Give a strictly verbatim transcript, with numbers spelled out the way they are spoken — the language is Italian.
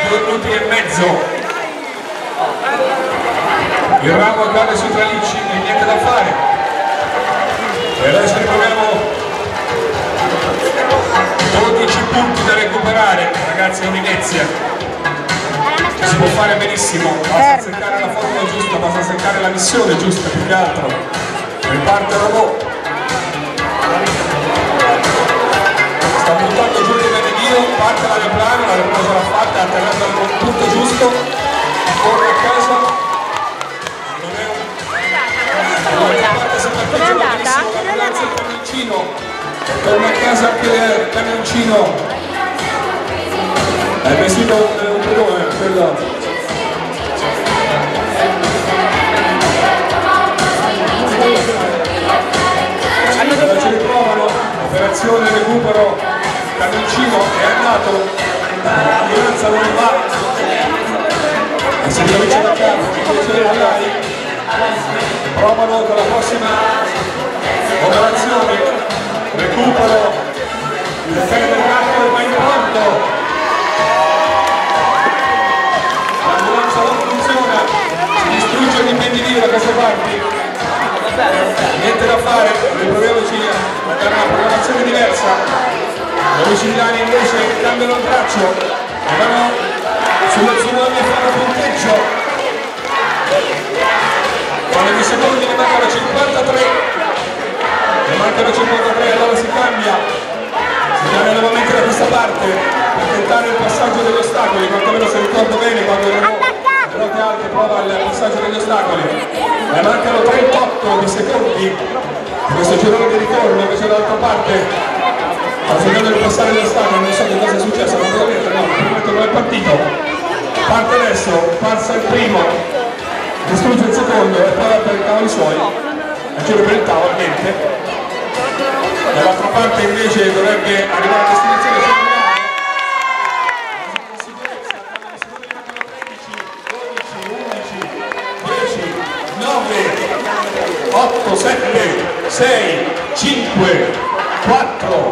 due minuti e mezzo. Il ramo cade sui tralicci e niente da fare. E adesso ritroviamo dodici punti da recuperare, ragazzi, è un'inezia. Si può fare benissimo, basta seccare la formula giusta, basta seccare la missione giusta più che altro. Riparte il robot. Sta buttando giù il Dio, parte l'aeroplano, l'aeroplano ce l'ha fatta, ha atterrato al punto giusto, corre a casa. Non è un... parte si parteggia benissimo, la lanza il camioncino, torna a casa anche il camioncino. È vestito un pedone, quello. Allora ci ritrovano, operazione recupero, camioncino è andato, l'ambulanza non va, e si ricomincia da capo, provano con la prossima operazione, recupero, il cane del gatto va in pronto. L'ambulanza non funziona, si distrugge l'impedimento da queste parti. Niente da fare, riproviamoci a dare una programmazione diversa. I domiciliari invece cambiano il braccio e vanno sulle tsunami e fanno punteggio. Con i secondi ne mancano cinquantatré. Ne mancano cinquantatré, allora si cambia. Si cambia nuovamente da questa parte per tentare il passaggio degli ostacoli, quantomeno se ricordo bene quando ero Rote Alte prova il passaggio degli ostacoli. Ne mancano trentotto di secondi. Questo girone di ritorno invece dall'altra parte sta cercando di passare gli ostacoli, non so che cosa è successo, non devo dire, no, il momento non è partito. Parte adesso, passa il primo, distrugge il secondo e poi va per i cavoli suoi. E giro per il tavolo, niente. Dall'altra parte invece dovrebbe arrivare a destinazione. otto, sette, sei, cinque, quattro,